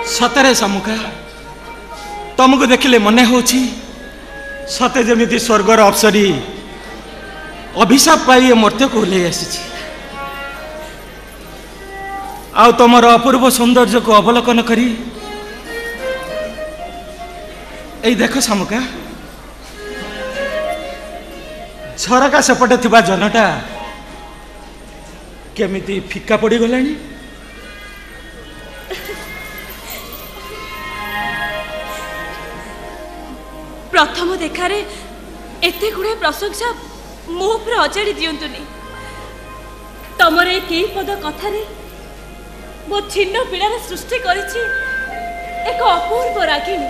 सतरे सामुका तुमको देखिले मने होची सते जमिति स्वर्गर अप्सरी अभिशाप पाई मर्त्य को ले आसी आ तुमर अपूर्व सौंदर्य को अवलोकन करी ए देख सामुका झरका सेपटे थिबा जनटा केमिति फिका पड़ी गलानी। प्रथम देखारे एते गुड़े प्रशंसा मो पर अजाड़ी दियंतुनी। तमर ए केई पद कथारे मो छिन्न पीड़ार सृष्टि करिछि एक अपूर्व रागिणी।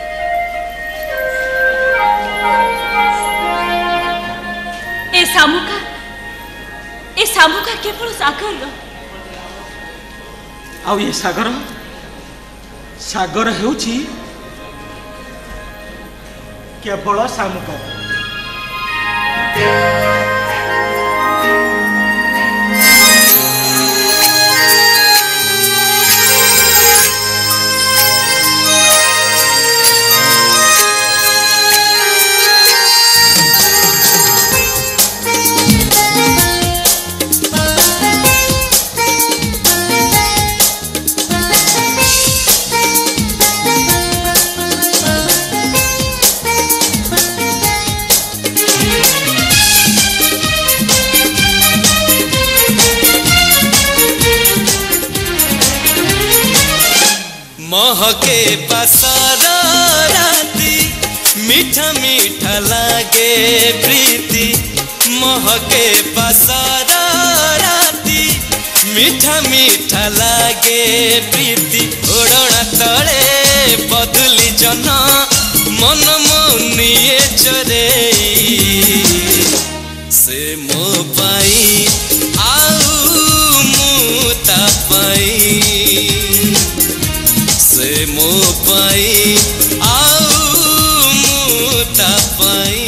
ए सामुका केवल सागर आउ ये सागर सागर हेउछि केवल सामुका। महके बसारा राती मीठा मीठा लागे प्रीति। महके बसारा राती मीठा मीठा लागे प्रीति। ओढ़ना तले बदली जना मन मुनिए चरे से मो पाई आउ मुता पाई से मो पाई आउ मुता पाई।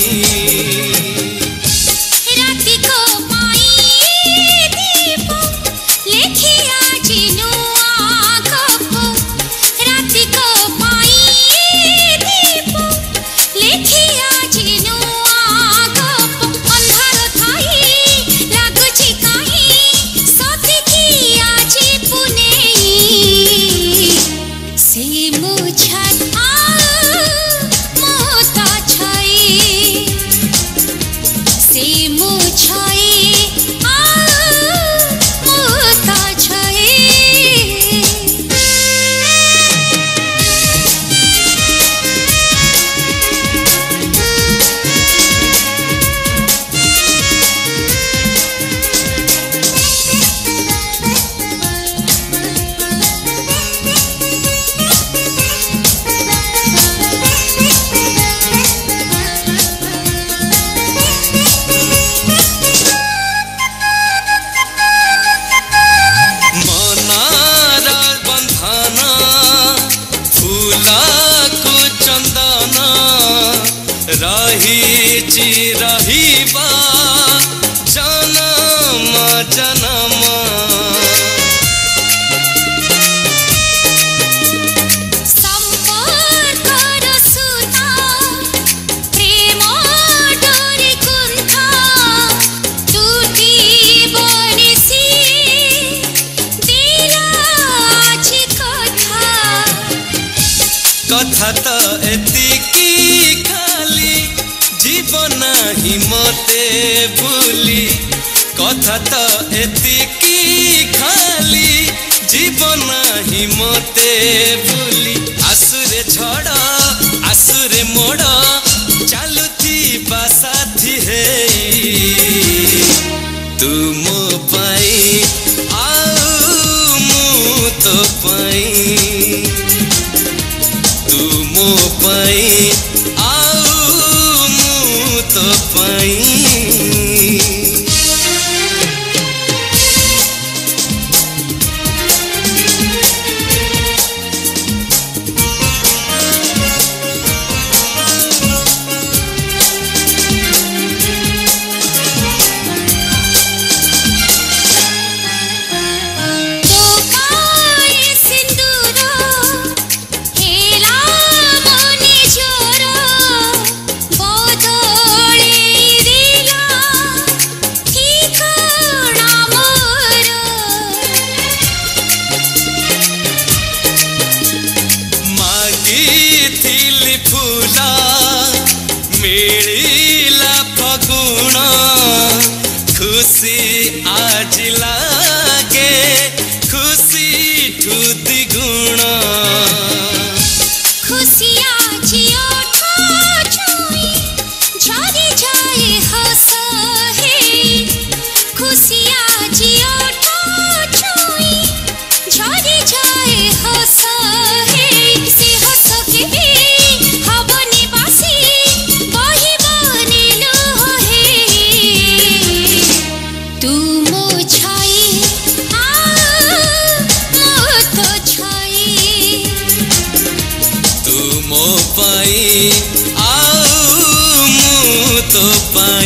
राति को पाई दीप लेखिया जिनुआ गप। राति को पाई दीप लेखिया जिनुआ गप। अंधार थाई लागुची काई सती की आजी पुनेई से मुझा मोता छाई से मुझाई मोता छाई। रहीबा जनम जनम संपर्कर सुता प्रेम डोरी कुंथा टूटी बनिसी दिला आछि कथा तो एतिकी खाली जीवन ही मते भूली। कथा तो एतिकी खाली जीवन ही मते भूली। आसुरे झड़ आसुरे मोड़ चालुथी बासाथी है तू मो पाई आउ मु तो पाई तू मो पाई आउ मु तो पाई।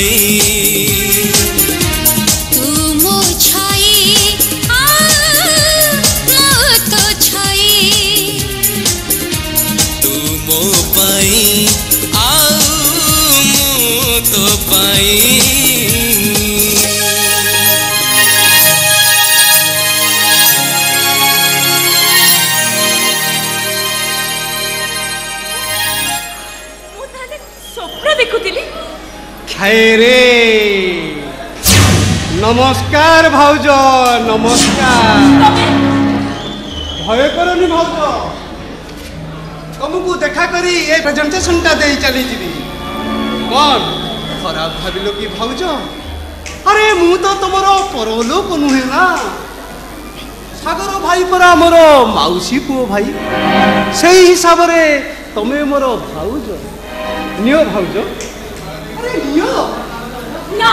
तू मो छाई मो तो छाई तू मो पाई मु तो पाई रे नमस्कार भाउज नमस्कार भय करनी भाउज तुमको देखा करी ए प्रेजेंटेशन टा दे चली जीवी कौन खराब भाविलो कि भाउज अरे मु तो तुमरो परलोक नुहे ना सागर भाई परा मोर माउसी पुओ भाई सेही हिसाब रे तमे मोर भाउज नियो भाउज ना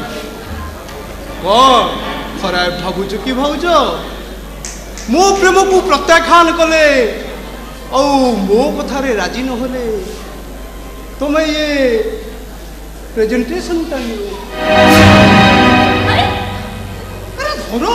कौन खराब भावुच कि भाउज मो प्रेम को प्रत्याख्यान कले औ मो कथारे राजी न होले तुम्हें ये प्रेजेंटेशन टाइम अरे धरो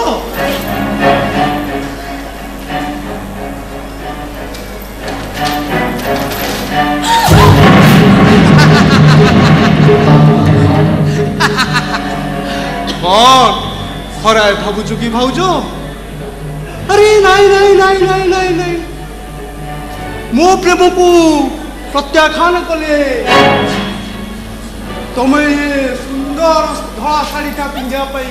कौन खराब भावुच कि भाउज अरे नहीं नहीं नहीं नहीं नहीं नहीं मो प्रेम को प्रत्याख्यान कले तुम्हें ये सुंदर धड़ा शाड़ी का पिंजा पाई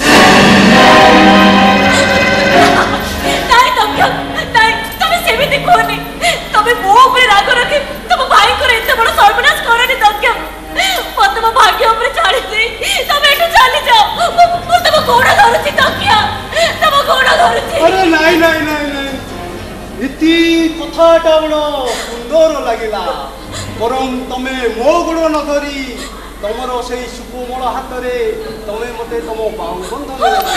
नहीं तुम्हें सेमिति कोनी तुम्हें मो ऊपर राग रखी तुम भाई को एते बड़ सर्वनाश करनी दक्ष मत मो भाग्य ऊपर छाड़ी दे तुम एठू चली जाओ मो तुम गोड़ा धरुची दक्ष तुम गोड़ा धरुची अरे नहीं नहीं नहीं नहीं इति कथाटा बड़ सुंदर लागिला परम तमे मो गुण न धरी तमर से सुकोमल हाथ रे तमे मते तम बाहु बंधन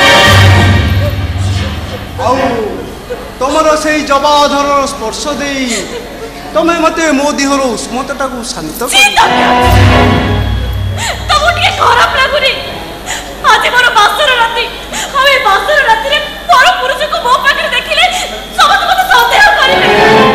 आउ तमर से जबाधर स्पर्श दे तमे मते मो दिहर उष्मता को शांत कर तम टिके खराब लागुनी आज मोर बासर राती हम ए बासर राती रे पर पुरुष को मो पाखरे देखिले समस्त मते संदेह करिले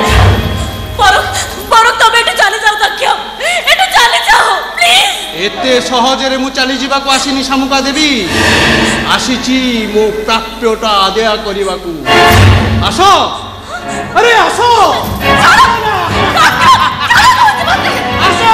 पर तमे एठू चली जाओ दक्ष एठू चली जाओ प्लीज एते सहज रे मु चली जीवा को आसीनी सामुका देवी आसीची मो प्राप्यटा आदय करिवा को आसो अरे आसो आसो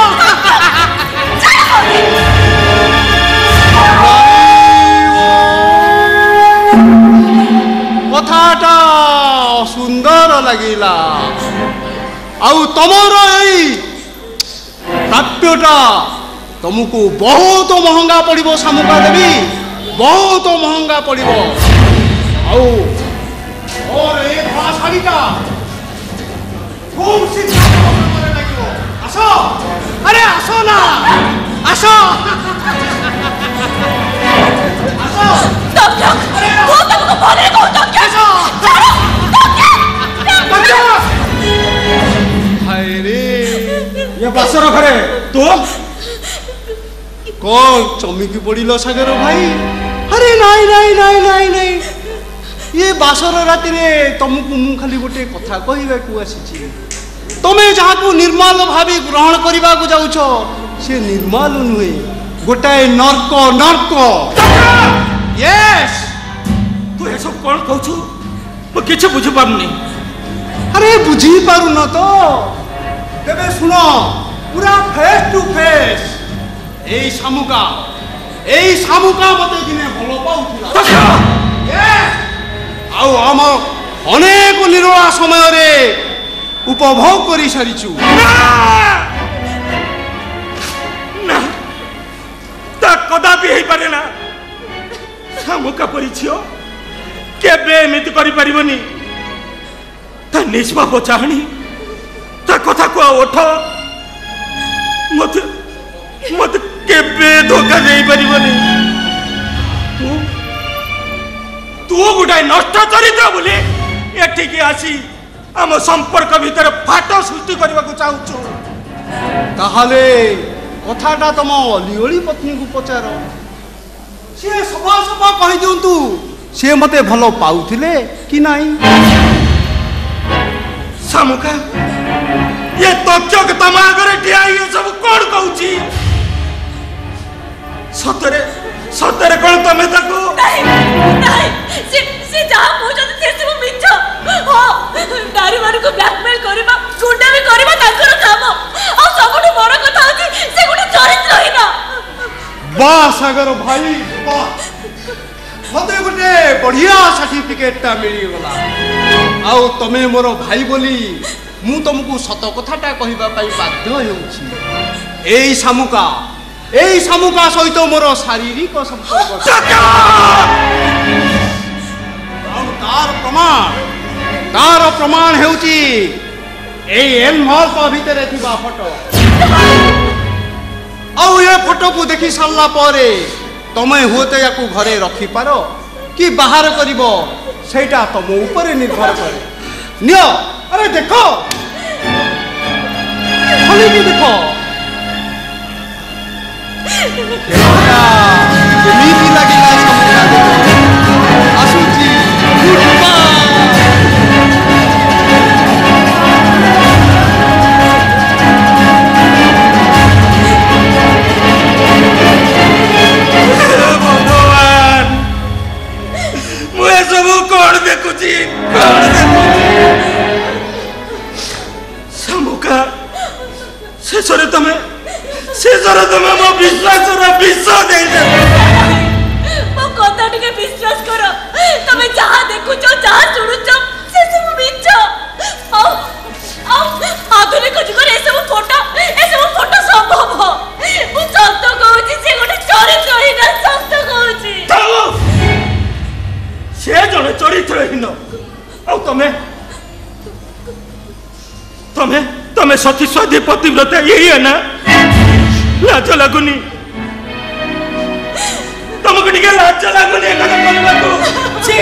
कथाटा सुंदर लगिला आउ तमर एई प्राप्यटा तुमको बहुत महंगा पड़ो सामुका देवी बहुत महंगा पड़ो आउ और ए भाषाड़ीटा खूब शीघ्र लगे आसो अरे आसो ना आसो आसो अरे वो तुमको बोले को दक्ष आसो दक्ष हाय रे ये बासर घरे तो कौन चमिकी पड़िल सागर भाई अरे नहीं नहीं नहीं नहीं नहीं ये बासर राति रे तुमको मु खाली गोटे कथा कहबा को आसी तमे जहाँ को निर्मल भावी ग्रहण करने को जाऊछ से निर्मल नुहे गोटाए नर्क नर्क यस तू ये सब कौन कहू मु किछ बुझी पारनी अरे बुझी पारु न तो तेबे सुनो पूरा फेस टू फेस ए सामुका मते दिने भलो पाउथिला यस आउ हम अनेक निरोळा समय रे उपभोग करी सारिछु ना ता कदापि हेई पारे ना सामुका परिचियो केबे एमिति करि परिबनी ता निष्पाप चाहणी ता कथा को ओठ मते मते केबे धोखा देई परिबनी तू गोटाए नष्ट चरित्र बोली एठिकी आसी आम संपर्क भितर फाट सृष्टि करने को चाहूँ ताहले कथाटा तुम अलिओली पत्नी को पचार सी सफा सफा कही दिंतु सी मते भल पाउथिले कि नहीं सामुका ये तक्षक तम आगे ठिया ये सब कौन कहूची सतरे सतरे कौन तमे ताको नहीं नहीं से जहां पहुंचत से सब मिछ हो दारू मारू को ब्लैकमेल करबा गुंडा भी करबा ताकर काम आ सबटु बड़ कथा होची से गुटे चरित्र ही ना वाह सागर भाई वाह मते गुटे बढ़िया सर्टिफिकेट ता मिली गला आउ तमे मोर भाई बोली मु तुमको सत कथाटा कहबा पई बाध्य हेउची एई सामुका सहित मोर शारीरिक संपर्क तार प्रमाण हेउची एई एनवलप भितरे थिबा फोटो आउ ये फोटो को देखि सारला परे तमे होते याकू घरे रखी पारो कि बाहर करिवो सेटा तम ऊपर निर्भर करे नियो अरे देखो खाली की देखो केमिति लागिला सामुका आसुची भगवान मुझे सब कौन देखुची सामुका शेषरे तमे मो विश्वास विश्व दे मो कथा टिके विश्वास करो तमे जहां देखुचो जहां सुनुचो से सब मिछ आ आधुनिक जुगर ए सब फोटो संभव मु सत्य कहूची से गोटे चरित्र ही ना सत्य कहूची से जने चरित्रहीन आ तमे सती स्वादी पतिव्रता यही है ना लाज लगुनी तुमको टिके लाज लगुनी कथा करबाको छी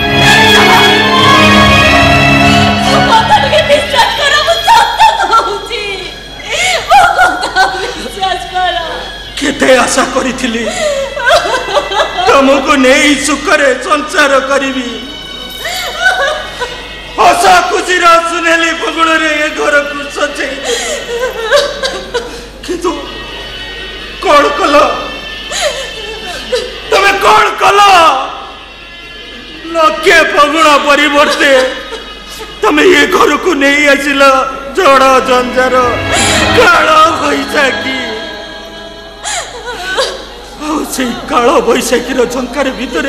कथा टिके विश्वास करो मु सत्य कहूची मो कथा विश्वास करो केते आशा करिथिली तुमको नहीं सुखरे संसार करिवी हसा खुशी सुनेली पगुण रे ये घर को सचे किंतु कौन कल तमे कौन कल लके पगुण परिवर्ते तमे ये घर को नहीं आसिल जड़ जंजार काल बैशाखी से काल बैशाखी झंकार भितर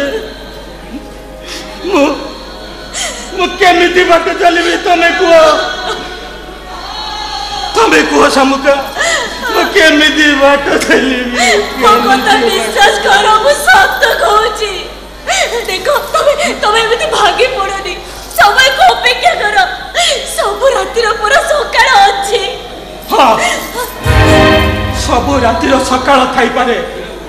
केमिति बाट चलबी तमे कुह सामुका केमिति बाट चलबी विश्वास करो मु सत्य कहूची देखो तमे एमिति भागी पड़ोनी समय को अपेक्षा करो सब रातिर पूरा सकाळ अछि हां सब रातिर सकाळ थाई पारे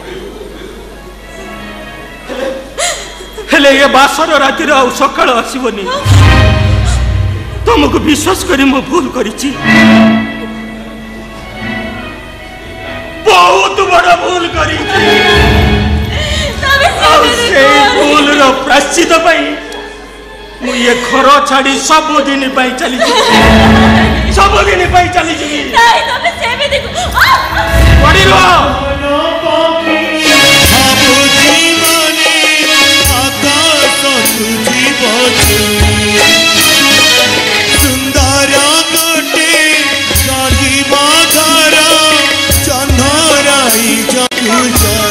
हेले ये बासर रातिर आ सकाळ आसीबनी तुमको विश्वास करी मु भूल करिछि बहुत बड़ा भूल करिछि से भूल रो प्रायश्चित पई मु ये घर छाड़ी सब दिन पई चली जी नहीं तमे सेबे देखो पड़ी रो सुंदर गोटे गढ़ी बाजार चंदराई जगु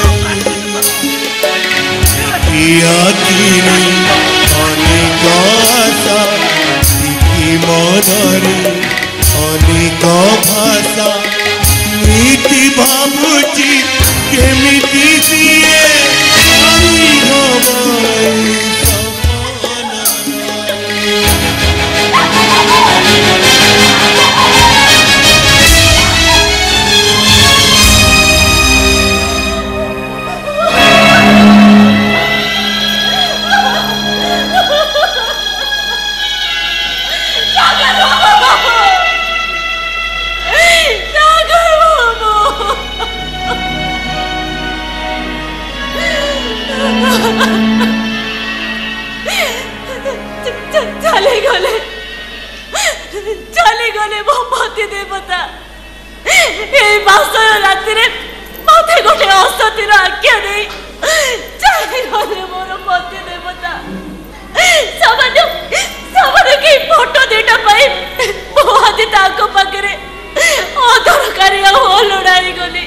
जाई अनेक आशा मनरे अनेक भाषा नीति भावुची केमिति दिए गले मो पति देवता ए बासर राति रे मते गोटे असतिर आज्ञा दे चाहे गले मोर पति देवता सबने की फोटो देटा पाई मोहांती ताको पाखरे अदरकारी लड़ाई गली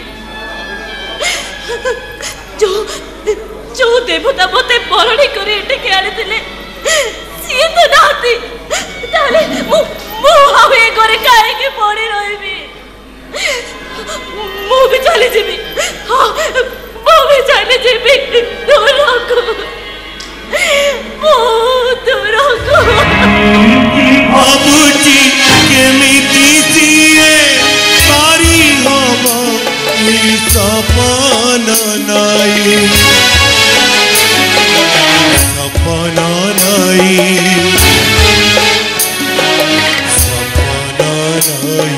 जो देवता मते बरणी करे एटे आनी सी तो नाती ताले मु हवे करे काहे के पड़ी रहिबी मु भी चली जेबी हां मु भी चली जेबी दूर को मु दूर को बाबूजी केमिति दिए सारी हवा ई सपना नाई सपना नाई सपना नाई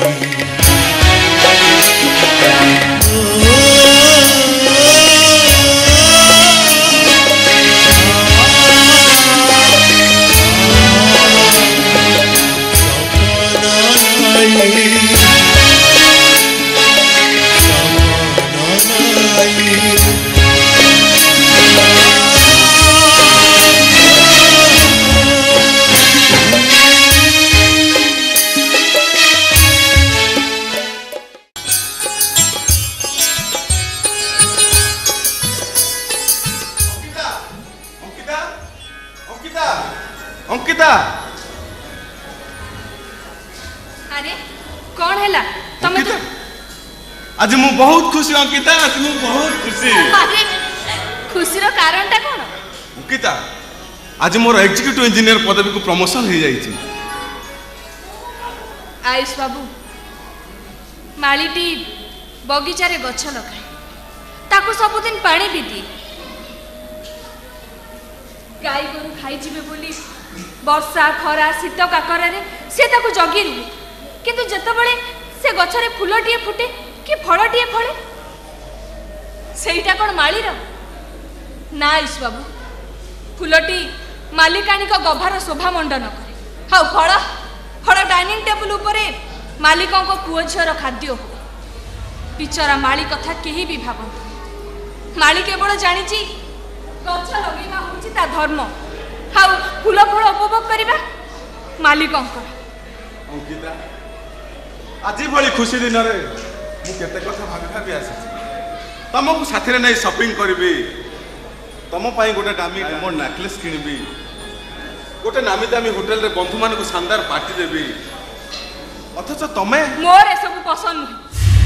अंकिता अरे कौन हैला तमे तो आज मु बहुत खुशी अंकिता आज मु बहुत खुशी अरे खुशी रो कारण ता कोन अंकिता आज मोर एग्जीक्यूटिव इंजीनियर पदवी को प्रमोशन हो जाई आयुष बाबू मालीटी बगीचा रे गछ लगाए ताको सबुदिन पानी भी दी गाई गोरु खाई जीवे बोली वर्षा खरा शीत काकरे से ताको जगी रुहे किंतु जतबेले से गछरे फूलटीए फुटे कि फलटीए फले सेईटा कोन मालीर ना आयुष बाबू फूलटी मालिकाणी को गभार शोभा मंडन करे हाउ फल डाइनिंग टेबल उपरे मालिकों को पुओ झीर खाद्य हो बिचरा माली कथा केही भी भाबंत माली केवल जानी गछ लगेगा होची ता धर्म हाउ फूल फल उपभोग करबा मालिकों अंकिता आज भली खुशी दिन रे मु केते कथा भाबी भाबी आसी तुमको साथी रे नै शॉपिंग करबी तुम पाई गोटे दामी डायमंड नेकलेस किनबी गोटे नामी दामी होटल रे बंधु मान को शानदार पार्टी देबी अथच तमे मोर ए सब पसंद नहीं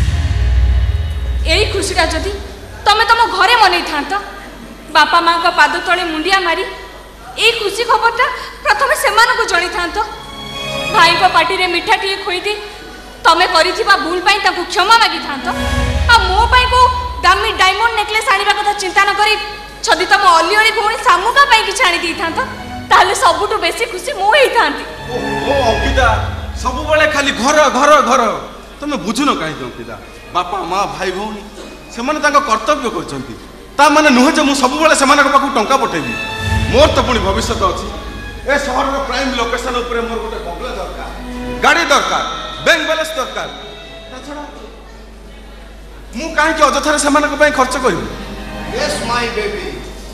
एई खुशीटा जदी तमे तम घरे मनै थांत बापा मां को पाद तळे मुंडिया मारी एई खुशी खबरटा प्रथमे सेमान को जणी थांत भाई को पार्टी रे मिठा टिए खोई दी तमे करिथिबा भूल पई ताकू क्षमा मागी थांत आ मो पई को दामी डायमंड नेकलेस आनिबा कथा चिंता न करी छदी तम अलियली भौणी सामुका पई कि छाणी दी थांत ताले सबुटु बेसी खुशी मो हेई थांती ओ अंकिता सब बेले खाली घर घर घर तुम बुझुन कहीं अंकिता बापा माँ भाई भौणी से कर्तव्य करछंती ता माने नुहे जे मु सब बेले से पाखु टंका पठेबी मोर तो पुणी भविष्य अच्छी ए सहर प्राइम लोकेशन उपरे मोर गोटे बंगला दरकार गाड़ी दरकार बैंक बैलेंस दरकार छड़ा मु कहीं अजथारे से खर्च करी यस माय बेबी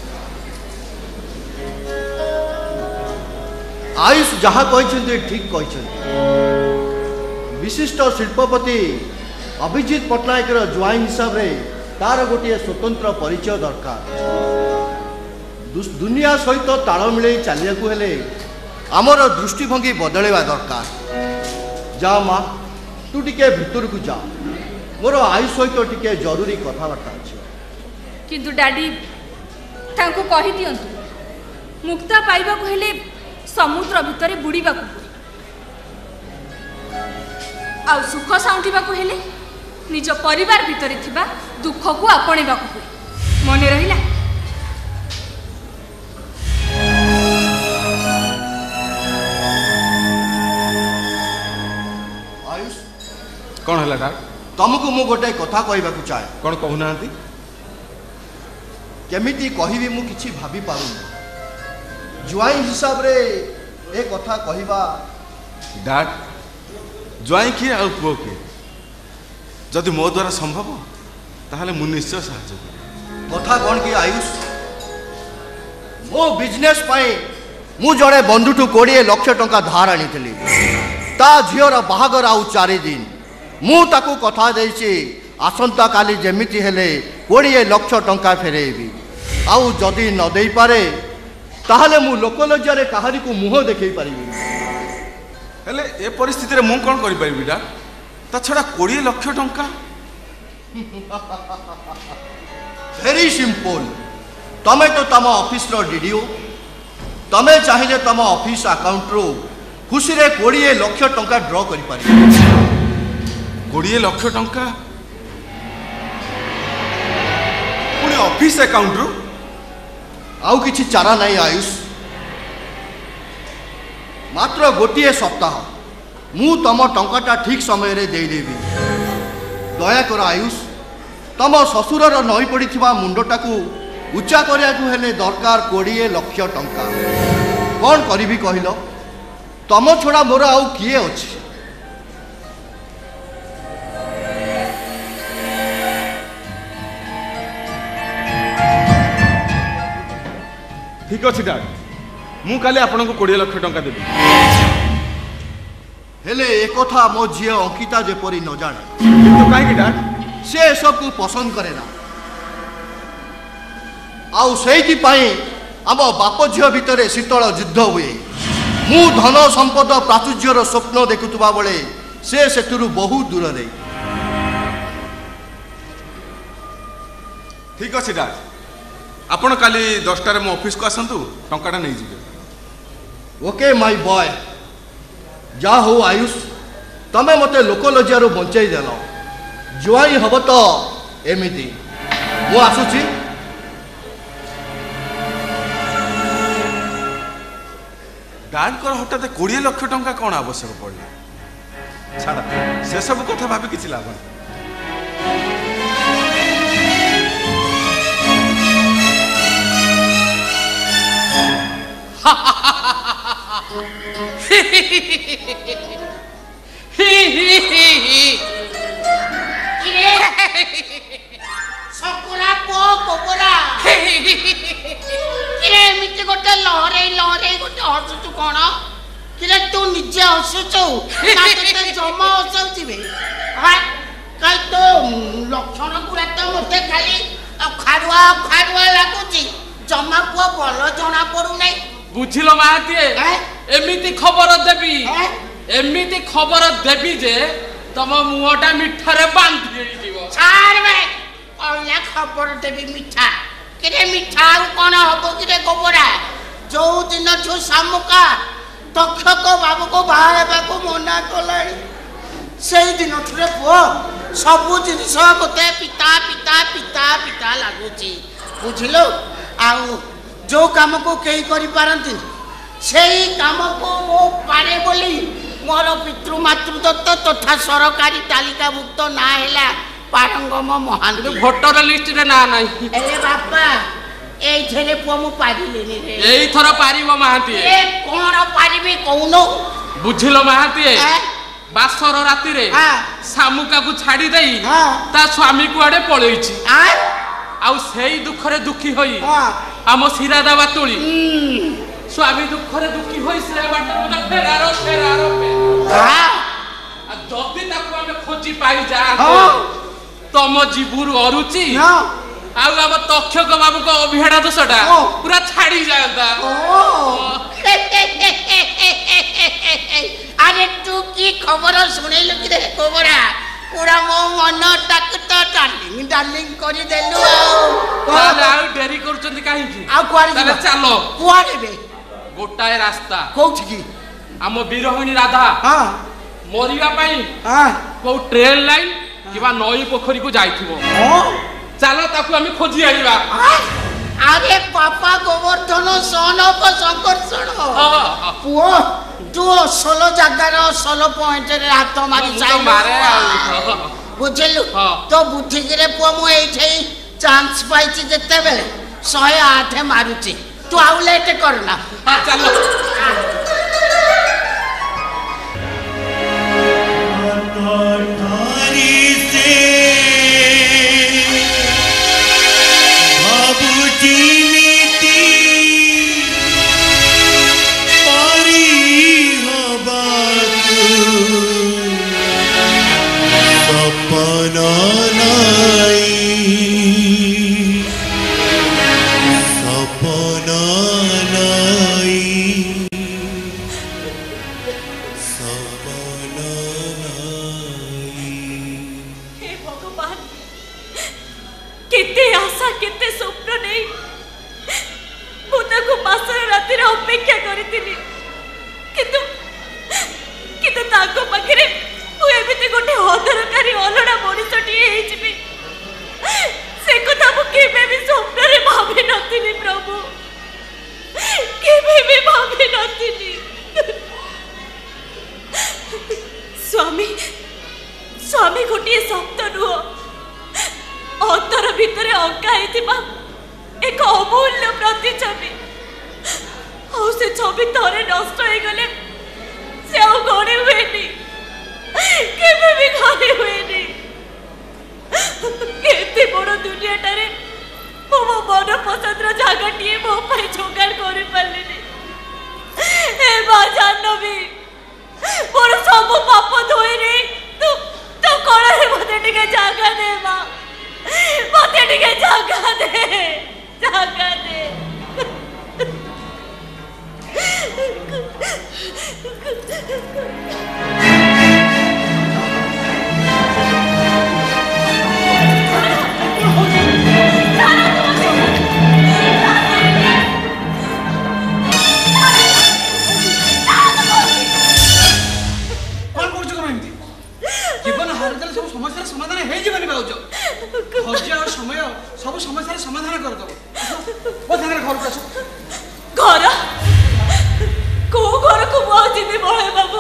आयुष जहाँ कहते ठीक कहते विशिष्ट शिल्पपति अभिजीत पट्टनायक ज्वाइन हिसाब रे तार गोटे स्वतंत्र परिचय दरकार दुनिया सहित ताल मिले चलिया हेले आमर दृष्टिभंगी बदलवा दरकार जा माँ तू टिके भितर को जा मोर आयुष सहित टिके जरूरी कथबार्ता अच्छे किंतु डैडी तांको कहि दियंतु मुक्ता पाइबा को हेले समुद्र भितरे बुड़ीबा को आ सुख साउंटिबा को हेले निज परिवार भितरे थिबा दुख को आपणेबा को हुए मने रहिला आयुष कौन है डा तुमको मु गोटे कथा कहबा को चाहे कौन कहूना केमिति कहिबी मु किछि भाबी पारुनी ज्वाइन हिसाब रे ए कथा कहबा डैड ज्वाई किए आ पुओ किए जदि मो द्वारा संभव ताहले मु निश्चय साहाय्य करिबि। कथा कौन कि आयुष मो बिजनेस पाई मु जड़े बंधुठू 20 लाख टंका धार आनी ता झीर बाहागर आउ 4 दिन मु ताकू कथा देछि आसंता काली जेमिति हेले 20 लाख टंका फेरेबी आउ जदि न देई पारे ताहले मु लोकलज्जारे काहारी को मुह देखै परिबी। हेले ए परिस्थिति रे मु कोन करि परिबी डा ता छडा 20 लाख टंका वेरी सिंपल तमे तो तम ऑफिस रो डीडीओ तमे चाहिए तम ऑफिस अकाउंट रो खुशी रे 20 लाख टंका ड्रॉ करि पारि। 20 लाख टंका पुणी ऑफिस अकाउंट रो आउ किछि चारा नहीं आयुष मात्र गोटे सप्ताह मु तम टंकाटा ठीक समय रे देई देबी। दया कर आयुष तम ससुरर नई पड़िथिबा मुंडटाकू उच्चा करिया को हेले दरकार 20 लाख टंका कौन करिबी कहिलो तम छोड़ा मोर आउ किए अछि। ठीक अछि डैड मु काले आपन को 20 लाख टंका देबी। हेले एक कथा मो झी अंकिता जेपरी न जाने किंतु काहे कि डैड से सब को पसंद करे ना आउ सेठी पाई आम बाप झील भितर शीतल युद्ध हुए मु धन संपद प्राचुर्यर स्वप्न देखुवा बेले से सेठुरु बहुत दूर रे। ठीक अछि डैड आपण काली 10टा रे मो ऑफिस को आसंतु टंकाटा नै जिवे। ओके माय बॉय जा हो आयुष तमे मते लोकलज्जारू बंचाई देल जुआई हब तो एमिति मु आसुची। डैड को हठात 20 लाख टंका कौन आवश्यक पड़ला छाड़ा से सब कथा भाबी किछि लाभ नै। सकुरा पो कोबरा किरे एमिति गोटे लहरे लहरे गोटे हसुचु कोन किरे तू निजे हसुचु ना ते जमा हसुचिबे हा काई तो लक्षण गुरा तो मते खाली खारुआ खारुआ लागुची जमा पो भलो जणा पडु नै बुझिलो महाती एमिति खबर देबी एमिति खबर देबी जे तम मुहटा मिठारे बांधी दिबो छाड़ बे ओला खबर देबी मिठा किरे मिठा कोन हबो किरे गोबरा जो दिन छु सामुका तक्षक बाबू को बाहर बाबू मना कोलाणी सेई दिन थरे पो सब जिनिस मते पिता पिता पिता पिता लागुची बुझिलो आउ जो काम को कई करि पारंती सेई काम को मो पारे बोली मोर पितृ मातृ दत्त तथा सरकारी तालिका भुक्त ना हैला पारंगम महांती भोटर लिस्ट रे ना नाही एले बापा एई थेरे पो मु पारिलेनी रे एई थरा पारिबो महांती ए कोन पारिबे कोउनो बुझिलो महांती बासर राती रे सामुका को छाड़ी देई ता स्वामी को आडे पळेइछि आउ सेई दुखरे दुखी होई आम सिरादा बातुली स्वामी दुखरे दुखी होई से बाटा मत फेरारो फेरारो आ जति ताको हम खोजी पाई जा तम जीवुर अरुचि आउ अब तक्षक बाबू को अभिहेडा दोषटा पूरा छाड़ी जाता। अरे तू की खबर सुनेलु कि रे कोबरा पूरा मो मन टाक तो डार्लिंग डार्लिंग करी देलु ताले आउ डेरी करचंदी काहे की आ कुआरे ताले चलो कुआरे बे गोटाए रास्ता कोठी की हम बीरहिणी राधा हां मरिया पाई हां को ट्रेन लाइन किबा नई पोखरी को जाइथिबो चलो ताकू हम खोजी आइबा। अरे पापा गोवर्धन सन ऑफ संकर्षण पुओ तू सोलो जगार सोलो पॉइंट रे हाथ मारी चाइ बुझलु तो बुद्धि रे पुओ मु एठे चांस पाइछि जते बेले 108 मारुछि तू आउ लेट करना चलो ତାଙ୍କ ପାଖରେ ମୁଁ ଏମିତି ଗୋଟେ ଅଦରକାରୀ ଅଲଡ଼ା ମଣିଷଟିଏ ହେଇଯିବି ସେ କଥା ମୁଁ କେବେ ବି ସ୍ୱପ୍ନରେ ଭାବି ନଥିଲି ପ୍ରଭୁ, କେବେ ବି ଭାବି ନଥିଲି। ସ୍ୱାମୀ ଗୋଟିଏ ଶବ୍ଦ ନୁହଁ, ଅନ୍ତର ଭିତରେ ଅଙ୍କା ହେଇଥିବା ଏକ ଅମୂଲ୍ୟ ପ୍ରତିଛବି। ଆଉ ସେ ଛବି ଥରେ ନଷ୍ଟ ହେଇଗଲେ ସେ ଆଉ ଗଢ଼ି ହୁଏନି, କେବେ ବି ଗଢ଼ି ହୁଏନି। ଏତେ ବଡ଼ ଦୁନିଆଟାରେ ମୁଁ ମୋ ମନ ପସନ୍ଦର ଜାଗାଟିଏ ମୋ ପାଇଁ ଯୋଗାଡ଼ କରିପାରିଲିନି। ଏ ମା ଜାହ୍ନବୀ, ମୋର ସବୁ ପାପ ଧୋଇରେ ତୁ କଳରେ ମତେ ଟିକେ ଜାଗା ଦେ ମା, ମତେ ଟିକେ ଜାଗା ଦେ, ଜାଗା ଦେ। जीवन हारिदेले सब समस्या समाधान हो जीवन भाज धैर्य और समय सब समस्या समाधान करदेव। घर को आस घर को घर को मुझे बड़े बाबू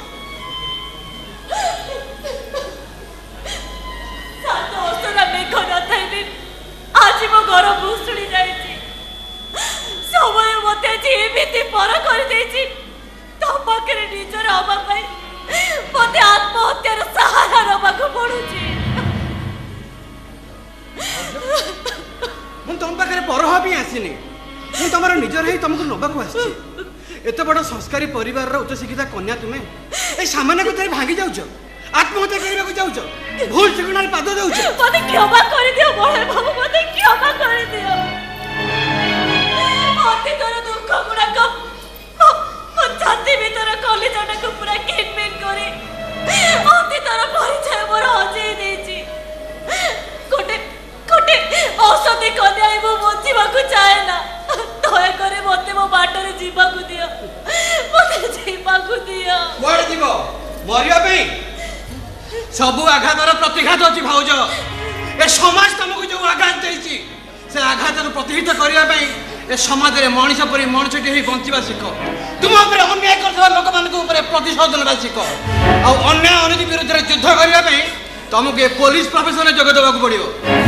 सात वर्षर मेघ न थी आज मो घर भुशुड़ी जाए समय मत एमती पर कर पाखे निजर हवाई मत आत्महत्यार सहारा नवा पड़ू। तुम पाखे पर भी आसनी तुम निजर ही तुमको नवाक आस एत बड़ संस्कारी परिवार उच्च शिक्षिता कन्या तुम्हें ए सामान्य कथा भांगी जाऊच आत्महत्या करने को जाऊच भूल ठिकाना पाद दउच। मते क्षमा कर दियो बड़े बाबू, मते क्षमा कर दियो। मते तोर दुख गुड़ाक मो छाती भीतर कलिजाटाक पूरा किनमिन करे मते तोर परिचय मोर हजेई देछि। गोटे गोटे औषधि कन्या मो बचिबाकू चाहे ना, दया करे मते मो बाटरे जीवाकू दियो, मते जीवाकू दियो। कुआडे जीवो मरिया पे सबु आघातर प्रतिघात अच्छी भाज ए समाज तुमको जो आघात देछि से आघात प्रतिहित करने ए समाज में मनीष परी मनुष्यटी बंचा शिख तुम अन्याय कर लोक मान प्रतिशोध ना शिख आ अन्याय अनीति विरुद्ध युद्ध करने तुमको पुलिस प्रोफेशन में जोग देवा पड़ो।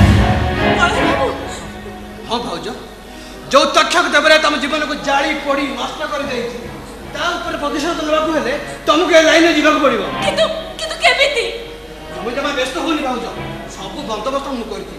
हाँ भाज जो तथ्य देवे तुम जीवन को जाली पोड़ी नष्ट कर प्रतिशोध ना तुमको लाइन में जावाक पड़ो। तुम जमा व्यस्त होनी भाज सब बंदोबस्त मुझे कर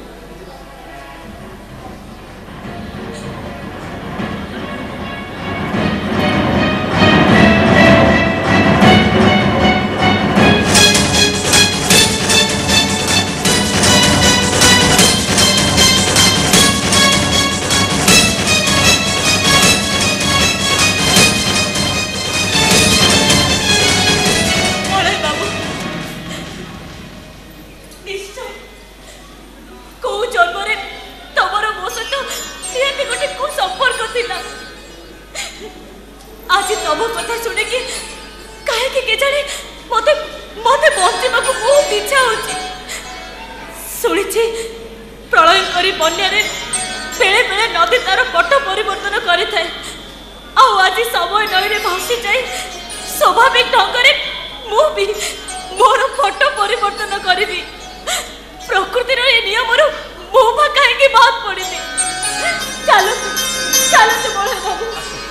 आज तम कथा शुणी कि कहीं के जाने मते मते बंचवा को बहुत इच्छा होची। शुणी प्रलय करी बन्या रे बेले बेले नदी तार पट परिवर्तन करि थाए आ आज समय नई रे भासी जाए स्वाभाविक ढंग रे मु भी मोर पट परिवर्तन करिबी। प्रकृति रे नियम रो मोह काहे के बात पड़िबी। चलो चलो बड़े बाबू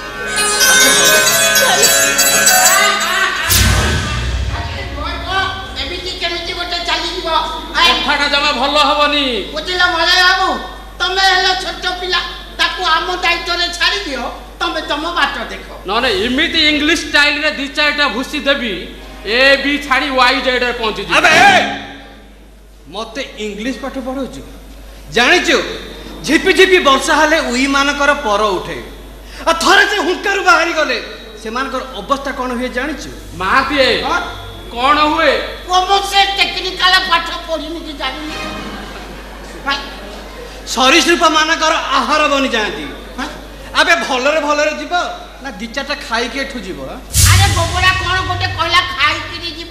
कथाटा जमा भल हेनी बुझिल मले बाबू तमे हेलो छोट पिला ताकू आम दायित्व रे छाड़ी दियो तमे तम बाट देखो न इमिति इंग्लिश स्टाइल रे दी चारटा भूसी देबी ए बी छाड़ी वाई जेड रे पहुंची जी। अबे मते इंग्लिश पाठ पढौछु जानिछु झिपि झिपि वर्षा हले उई मानकर पर उठे आ थरे से हुंकार बाहरी गले सेमानकर अवस्था कोन हुए जानिछु महाती कौन हुए कोमो से टेक्निकल पाठ पढिनि कि जानिनि सरीसृप मानकर आहार बनि जाती। अबे भलरे जीव ना दी चारटा खाई के ठु जीव। अरे गोबरा कोन गोटे कहला खाई कि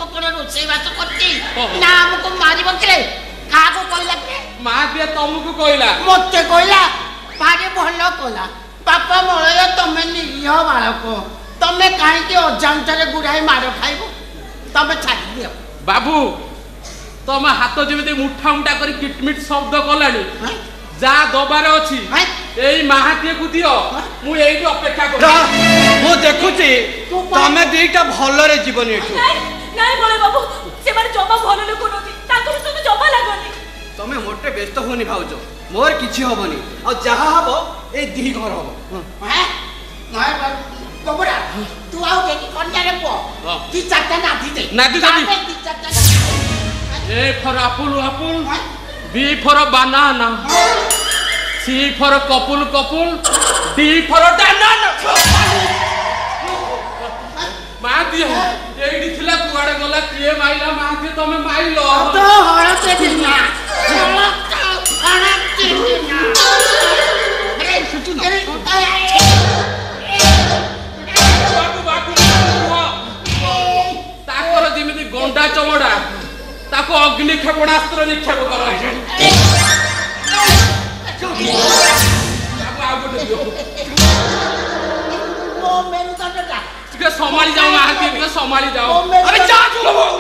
ना हमको मारी बकले का को कहला के महाती तुमको कहला मते कहला भारी भलो कहला बापा मळय तमे निरीह बालक तमे काहे के अजांतरे गुड़ाई मार खाइबो तमे छाड़ी दियो बाबू तुम हाथ जमी मुठा मुठा कर किटमिट शब्द कलानी जा दबार अच्छी एई महाती को दियो मु एई अपेक्षा कर मु देखुची तमे दुईटा भलरे जीवन एठू नाइ बोले बाबू से मारे जमा भलो लोक नथि ताको तुम जमा लागोनी तमे मोटे व्यस्त होनी भाउजो मोर किछि होबनी आ जहा हबो ए दी घर हबो हैं नाइ गोबरा तू आउ देखि कन्या रे पो ती चारटा नाथि दे नाथि देबी ती चारटा A for apple B for banana C for couple D for banana महाती एडी थिला कुआडे गला किए माइला महाती तमे माइलो तो हरते दिना हरते दिना अरे छुट्टी ताकर जेमिति गंडा चमड़ा ताको अग्नि क्षेपणास्त्र निक्षेप कर ओ मेरू काटटा संभाली जाओ महाती संभाली जाओ अरे जा